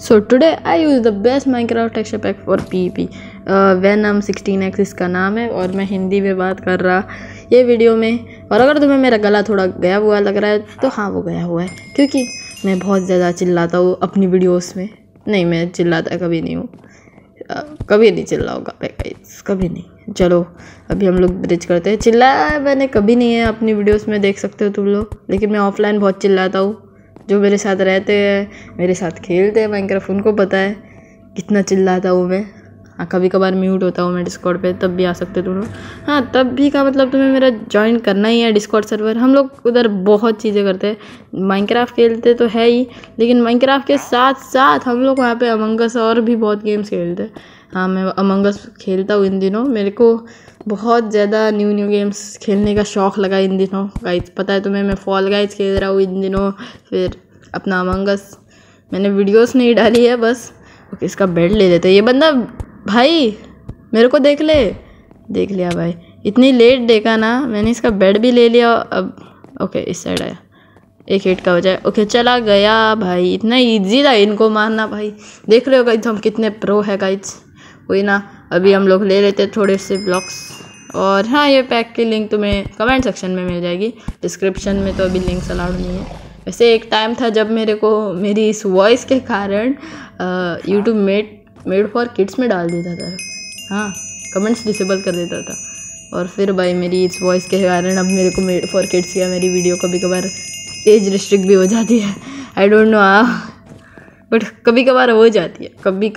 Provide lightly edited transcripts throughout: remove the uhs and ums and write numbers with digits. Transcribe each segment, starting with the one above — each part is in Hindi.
So today I use the best Minecraft texture pack for PvP. Venom 16x इसका नाम है और मैं हिंदी में बात कर रहा ये वीडियो में। और अगर तुम्हें मेरा गला थोड़ा गया हुआ लग रहा है तो हाँ वो गया हुआ है, क्योंकि मैं बहुत ज़्यादा चिल्लाता हूँ अपनी वीडियोस में। नहीं, मैं चिल्लाता कभी नहीं हूँ, कभी नहीं चिल्लाऊंगा गाइस, कभी नहीं। चलो अभी हम लोग ब्रिज करते हैं। चिल्लाया मैंने कभी नहीं है अपनी वीडियोस में, देख सकते हो तुम लोग, लेकिन मैं ऑफलाइन बहुत चिल्लाता हूँ। जो मेरे साथ रहते हैं, मेरे साथ खेलते हैं माइनक्राफ्ट, उनको पता है कितना चिल्लाता हूँ मैं। हाँ, कभी कभार म्यूट होता हूँ मैं डिस्कॉर्ड पे, तब भी आ सकते तुम लोग। हाँ, तब भी का मतलब तुम्हें मेरा ज्वाइन करना ही है डिस्कॉर्ड सर्वर। हम लोग उधर बहुत चीज़ें करते हैं, माइनक्राफ्ट खेलते तो है ही, लेकिन माइनक्राफ्ट के साथ साथ हम लोग वहाँ पे अमंग अस और भी बहुत गेम्स खेलते हैं। हाँ, मैं अमंग अस खेलता हूँ इन दिनों। मेरे को बहुत ज़्यादा न्यू गेम्स खेलने का शौक़ लगा इन दिनों गाइस। पता है तुम्हें, मैं फॉल गाइस खेल रहा हूँ इन दिनों, फिर अपना अमंग अस। मैंने वीडियोस नहीं डाली है बस। ओके, इसका बेड ले लेते हैं। ये बंदा भाई मेरे को देख लिया भाई, इतनी लेट देखा ना मैंने। इसका बेड भी ले लिया। अब ओके, इस साइड आया, एक हिट का बजाय। ओके, चला गया भाई। इतना इजी था इनको मारना भाई। देख रहे हो गाइस हम कितने प्रो है गाइस। वही ना, अभी हम लोग ले लेते थोड़े से ब्लॉक्स। और हाँ, ये पैक की लिंक तुम्हें कमेंट सेक्शन में मिल जाएगी, डिस्क्रिप्शन में तो अभी लिंक्स अलाउड नहीं है। वैसे एक टाइम था जब मेरे को मेरी इस वॉइस के कारण यूट्यूब मेड फॉर किड्स में डाल देता था। हाँ, कमेंट्स डिसेबल कर देता था। और फिर भाई मेरी इस वॉइस के कारण अब मेरे को मेड फॉर किड्स या मेरी वीडियो कभी कभार एज रिस्ट्रिक्ट भी हो जाती है। आई डोंट नो बट कभी कभार हो जाती है, कभी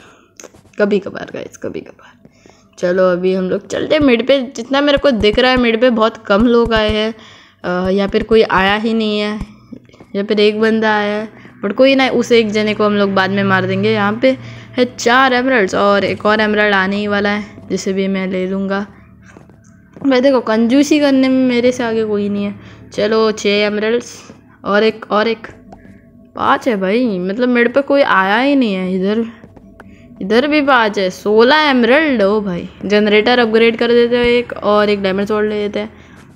कभार गाइस, कभी कभार। चलो अभी हम लोग चलते हैं मिड पे। जितना मेरे को दिख रहा है मिड पे बहुत कम लोग आए हैं, या फिर कोई आया ही नहीं है, या फिर एक बंदा आया है। बट कोई ना, उस एक जने को हम लोग बाद में मार देंगे। यहाँ पे है 4 एमरल्ड्स और एक और एमरल्ड आने ही वाला है, जिसे भी मैं ले लूँगा। मैं देखो कंजूसी करने में मेरे से आगे कोई नहीं है। चलो 6 एमरल्ड्स और एक 5 है भाई। मतलब मेरे पे कोई आया ही नहीं है। इधर भी 5 है, 16 एमरल्ड। ओ भाई, जनरेटर अपग्रेड कर देते हैं एक, और एक डायमंड स्वॉर्ड ले लेते हैं।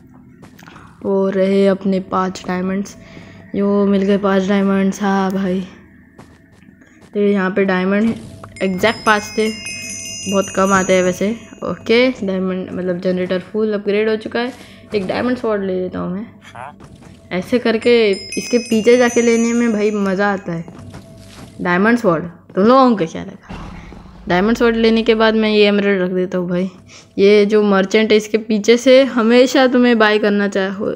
वो रहे अपने 5 डायमंड्स, जो मिल गए 5 डायमंड्स। हाँ भाई, तो यहाँ पे डायमंड एग्जैक्ट 5 थे, बहुत कम आते हैं वैसे। ओके, डायमंड मतलब जनरेटर फुल अपग्रेड हो चुका है। एक डायमंड स्वॉर्ड ले लेता हूँ मैं। ऐसे करके इसके पीछे जाके लेने में भाई मज़ा आता है। डायमंड स्वॉर्ड तुम लोगों को क्या लगा? डायमंड स्वॉर्ड लेने के बाद मैं ये एमरल्ड रख देता हूँ भाई। ये जो मर्चेंट है इसके पीछे से हमेशा तुम्हें बाय करना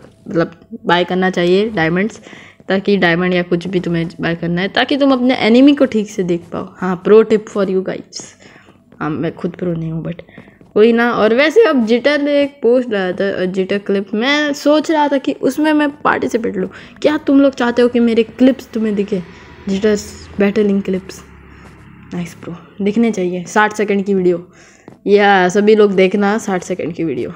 चाहिए डायमंड्स, ताकि डायमंड या कुछ भी तुम्हें बाय करना है, ताकि तुम अपने एनिमी को ठीक से देख पाओ। हाँ, pro tip for you guys. हाँ, मैं खुद प्रो नहीं हूँ बट कोई ना। और वैसे अब जिटर ने एक पोस्ट डाला था, जिटर क्लिप। मैं सोच रहा था कि उसमें मैं पार्टिसिपेट लूँ। क्या तुम लोग चाहते हो कि मेरे क्लिप्स तुम्हें दिखे? Jitters battling clips nice pro दिखने चाहिए। 60 सेकंड की वीडियो, या सभी लोग देखना 60 सेकंड की वीडियो।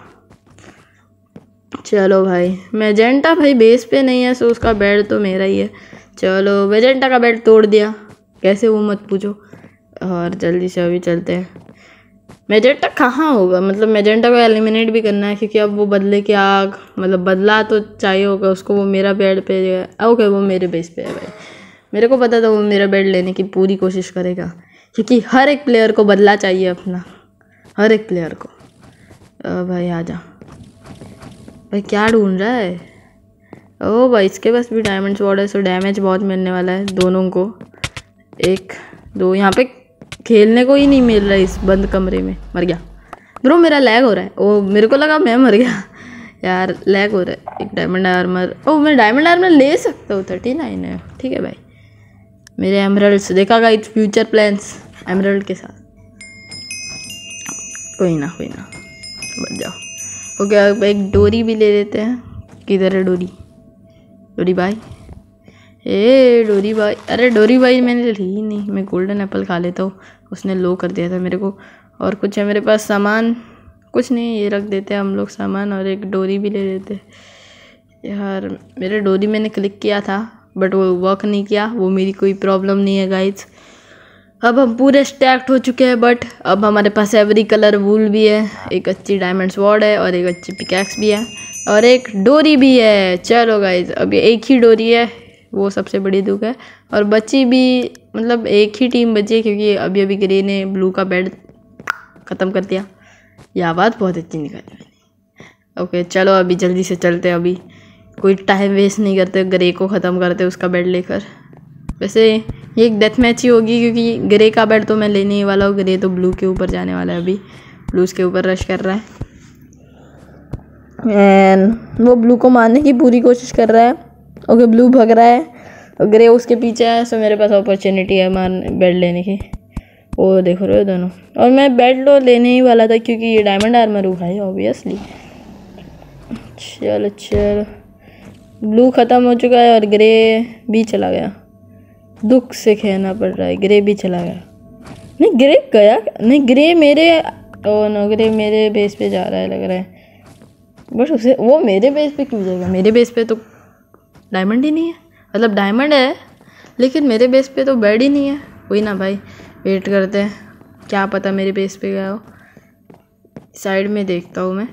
चलो भाई, मैजेंटा भाई बेस पे नहीं है, सो उसका बेड तो मेरा ही है। चलो मैजेंटा का बेड तोड़ दिया, कैसे वो मत पूछो। और जल्दी से अभी चलते हैं। मैजेंटा कहाँ होगा? मतलब मैजेंटा को एलिमिनेट भी करना है, क्योंकि अब वो बदले की आग, मतलब बदला तो चाहिए होगा उसको। वो मेरा बेड पे है। ओके, वो मेरे बेस पे है भाई। मेरे को पता था वो मेरा बेड लेने की पूरी कोशिश करेगा, क्योंकि हर एक प्लेयर को बदला चाहिए अपना, हर एक प्लेयर को। भाई आजा भाई, क्या ढूंढ रहा है? ओ भाई, इसके पास भी डायमंड स्वॉर्ड है, सो डैमेज बहुत मिलने वाला है दोनों को। 1 2 यहाँ पे खेलने को ही नहीं मिल रहा है इस बंद कमरे में। मर गया ब्रो, मेरा लैग हो रहा है। ओ, मेरे को लगा मैं मर गया यार, लैग हो रहा है। एक डायमंड आर्मर। ओ, मैं डायमंड आर्मर ले सकता हूँ, 39 है, ठीक है भाई। मेरे एमरल्ड्स देखा गाइस, फ्यूचर प्लान्स एमरल्ड के साथ। कोई ना बच जाओ। ओके, अब एक डोरी भी ले लेते हैं। किधर है डोरी भाई? डोरी भाई, अरे डोरी भाई मैंने ली ही नहीं। मैं गोल्डन एप्पल खा लेता हूँ, उसने लो कर दिया था मेरे को। और कुछ है मेरे पास सामान? कुछ नहीं, ये रख देते हैं हम लोग सामान, और एक डोरी भी ले लेते हैं। यार मेरे डोरी मैंने क्लिक किया था बट वो वर्क नहीं किया। वो मेरी कोई प्रॉब्लम नहीं है गाइज। अब हम पूरे स्टैक्ड हो चुके हैं, बट अब हमारे पास एवरी कलर वूल भी है, एक अच्छी डायमंड स्वॉर्ड है, और एक अच्छी पिकैक्स भी है, और एक डोरी भी है। चलो गाइज, अब एक ही डोरी है, वो सबसे बड़ी दुख है। और बची भी मतलब एक ही टीम बची है, क्योंकि अभी अभी ग्रे ने ब्लू का बेड ख़त्म कर दिया। ये आवाज़ बहुत अच्छी निकाली मैंने। ओके चलो अभी जल्दी से चलते हैं, अभी कोई टाइम वेस्ट नहीं करते, ग्रे को ख़त्म करते उसका बेड लेकर। वैसे ये एक डेथ मैच ही होगी, क्योंकि ग्रे का बेड तो मैं लेने ही वाला हूँ। ग्रे तो ब्लू के ऊपर जाने वाला है, अभी ब्लू के ऊपर रश कर रहा है एंड वो ब्लू को मारने की पूरी कोशिश कर रहा है। ओके ब्लू भाग रहा है और ग्रे उसके पीछे है, सो मेरे पास अपॉर्चुनिटी है बेड लेने की। वो देखो रहे हो दोनों, और मैं बेड तो लेने ही वाला था क्योंकि ये डायमंड आर्मर हुआ है ऑब्वियसली। चलो चलो ब्लू ख़त्म हो चुका है और ग्रे भी चला गया। दुख से कहना पड़ रहा है, ग्रे भी चला गया। नहीं ग्रे गया नहीं, ग्रे मेरे ग्रे मेरे बेस पे जा रहा है लग रहा है। बट उसे वो मेरे बेस पे क्यों जाएगा? मेरे बेस पे तो डायमंड ही नहीं है, मतलब डायमंड है लेकिन मेरे बेस पे तो बेड ही नहीं है। कोई ना भाई, वेट करते हैं, क्या पता मेरे बेस पे गया हो। साइड में देखता हूँ मैं।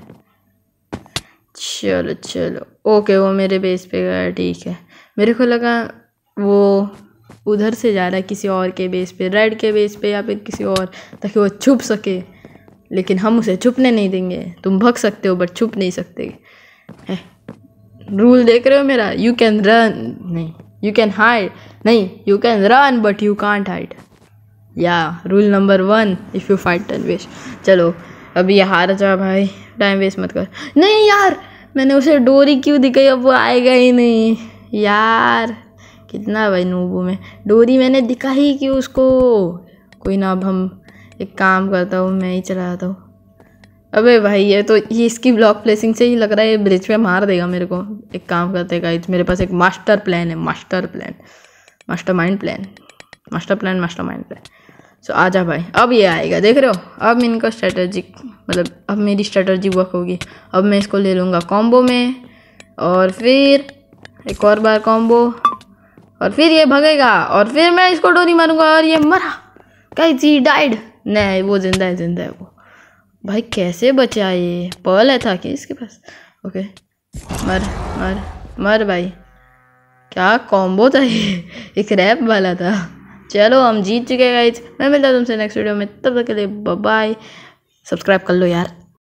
चलो चलो ओके वो मेरे बेस पे गया, ठीक है। मेरे को लगा वो उधर से जा रहा है किसी और के बेस पे, रेड के बेस पे या फिर किसी और, ताकि वो छुप सके। लेकिन हम उसे छुपने नहीं देंगे। तुम भग सकते हो बट छुप नहीं सकते है। रूल देख रहे हो मेरा? यू कैन रन नहीं, यू कैन हाइड नहीं, you can run but you can't hide. या rule number 1 if you fight turn west. चलो अभी ये हार जा भाई, टाइम वेस्ट मत कर। नहीं यार मैंने उसे डोरी क्यों दिखाई, अब वो आएगा ही नहीं यार। कितना भाई नूबू में, डोरी मैंने दिखा ही क्यों उसको। कोई ना, अब हम एक काम करता हूँ, मैं ही चला जाता हूँ। अबे भाई ये इसकी ब्लॉक प्लेसिंग से ही लग रहा है ये ब्रिज पे मार देगा मेरे को। एक काम करते हैं गाइस, मेरे पास एक मास्टर प्लान है, मास्टर माइंड प्लान। सो आजा भाई, अब ये आएगा देख रहे हो। अब इनका स्ट्रेटजिक मतलब अब मेरी स्ट्रेटजी वर्क होगी। अब मैं इसको ले लूँगा कॉम्बो में और फिर एक और बार कॉम्बो और फिर ये भगेगा और फिर मैं इसको डोरी मारूंगा और ये मरा। Guys he died. नहीं वो जिंदा है वो। भाई कैसे बचा ये? पर्ल है था कि इसके पास? ओके मर भाई। क्या कॉम्बो था ये, एक रैप वाला था। चलो हम जीत चुके गाइस। मैं मिलता हूं तुमसे नेक्स्ट वीडियो में, तब तक के लिए बाय बाय। सब्सक्राइब कर लो यार।